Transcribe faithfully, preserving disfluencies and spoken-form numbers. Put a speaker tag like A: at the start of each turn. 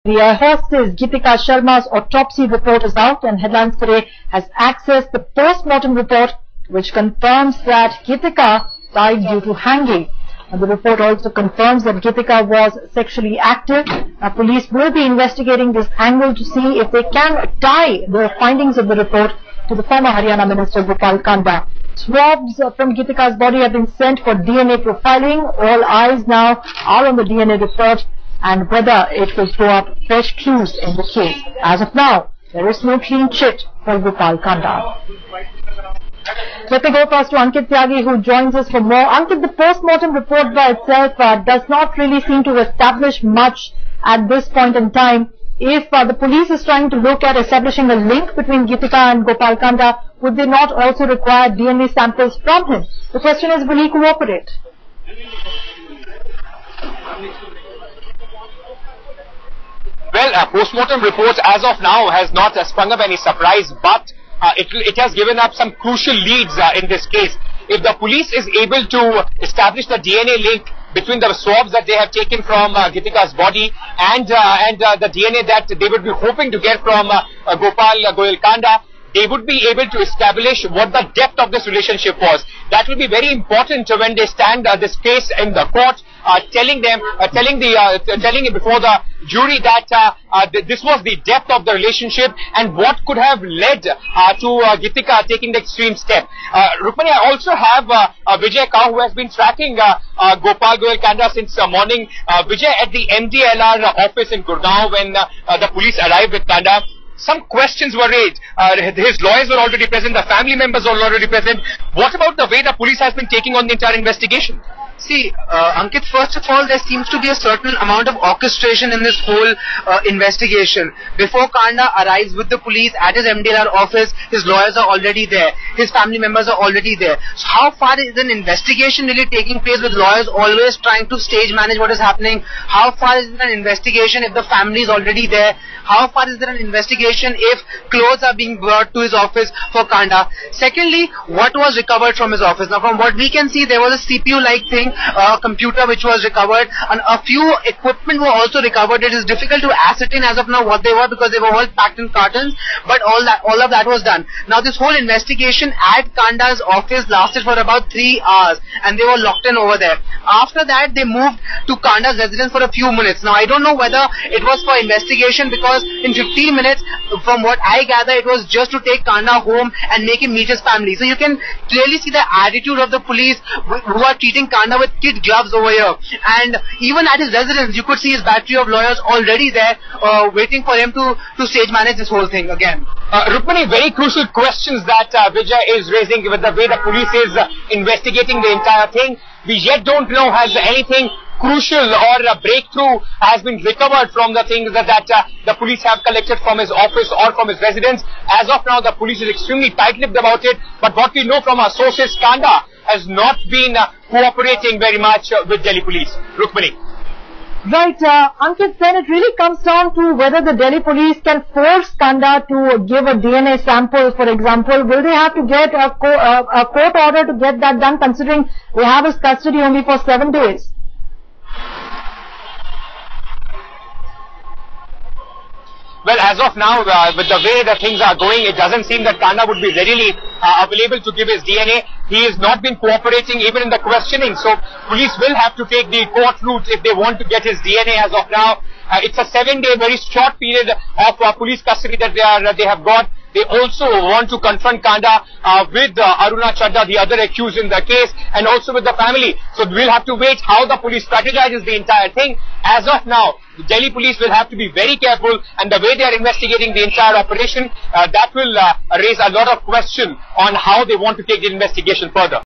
A: The air hostess Geetika Sharma's autopsy report is out, and Headlines Today has accessed the post-mortem report, which confirms that Geetika died due to hanging. And the report also confirms that Geetika was sexually active. Now, police will be investigating this angle to see if they can tie the findings of the report to the former Haryana Minister Gopal Kanda. Swabs from Geetika's body have been sent for D N A profiling. All eyes now are on the D N A report and whether it will throw up fresh clues in the case. As of now, there is no clean chit for Gopal Kanda. Let me go first to Ankit Tyagi, who joins us for more. Ankit, the post-mortem report by itself uh, does not really seem to establish much at this point in time. If uh, the police is trying to look at establishing a link between Geetika and Gopal Kanda, would they not also require D N A samples from him? The question is, will he cooperate?
B: Well, uh, post-mortem report as of now has not uh, sprung up any surprise, but uh, it, it has given up some crucial leads uh, in this case. If the police is able to establish the D N A link between the swabs that they have taken from uh, Geetika's body and uh, and uh, the D N A that they would be hoping to get from uh, uh, Gopal uh, Goyal Kanda, they would be able to establish what the depth of this relationship was. That will be very important when they stand uh, this case in the court, uh, telling them, uh, telling the, uh, telling it before the jury that uh, uh, th this was the depth of the relationship and what could have led uh, to uh, Geetika taking the extreme step. Uh, Rukmani, I also have uh, uh, Vijay Kaur, who has been tracking uh, uh, Gopal Goyal Kanda since uh, morning. Uh, Vijay, at the M D L R office in Gurgaon, when uh, uh, the police arrived with Kanda, some questions were raised. Uh, his lawyers were already present, the family members were already present. What about the way the police has been taking on the entire investigation?
C: See, uh, Ankit, first of all, there seems to be a certain amount of orchestration in this whole uh, investigation. Before Kanda arrives with the police at his M D L R office, his lawyers are already there. His family members are already there. So how far is an investigation really taking place with lawyers always trying to stage manage what is happening? How far is it an investigation if the family is already there? How far is there an investigation if clothes are being brought to his office for Kanda? Secondly, what was recovered from his office? Now, from what we can see, there was a C P U-like thing, a computer which was recovered, and a few equipment were also recovered. It is difficult to ascertain as of now what they were because they were all packed in cartons, but all that, all of that was done. Now, this whole investigation at Kanda's office lasted for about three hours, and they were locked in over there. After that, they moved to Kanda's residence for a few minutes. Now, I don't know whether it was for investigation, because in fifteen minutes, from what I gather, it was just to take Kanda home and make him meet his family. So you can clearly see the attitude of the police who are treating Kanda with kid gloves over here. And even at his residence, you could see his battery of lawyers already there, uh, waiting for him to, to stage manage this whole thing again.
B: Uh, Rukmani, very crucial questions that uh, Vijay is raising with the way the police is uh, investigating the entire thing. We yet don't know has anything crucial or a breakthrough has been recovered from the things that, that uh, the police have collected from his office or from his residence. As of now, the police is extremely tight-lipped about it, but what we know from our sources, Kanda has not been uh, cooperating very much uh, with Delhi police. Rukmani.
A: Right, uh, Ankit, then it really comes down to whether the Delhi police can force Kanda to give a D N A sample, for example. Will they have to get a, co uh, a court order to get that done, considering they have his custody only for seven days?
B: Well, as of now, uh, with the way the things are going, it doesn't seem that Kanda would be readily uh, available to give his D N A. He has not been cooperating even in the questioning, so police will have to take the court route if they want to get his D N A as of now. Uh, it's a seven-day, very short period of uh, police custody that they are uh, they have got. They also want to confront Kanda uh, with uh, Aruna Chadha, the other accused in the case, and also with the family. So we'll have to wait how the police strategizes the entire thing. As of now, the Delhi police will have to be very careful, and the way they are investigating the entire operation, uh, that will uh, raise a lot of question on how they want to take the investigation further.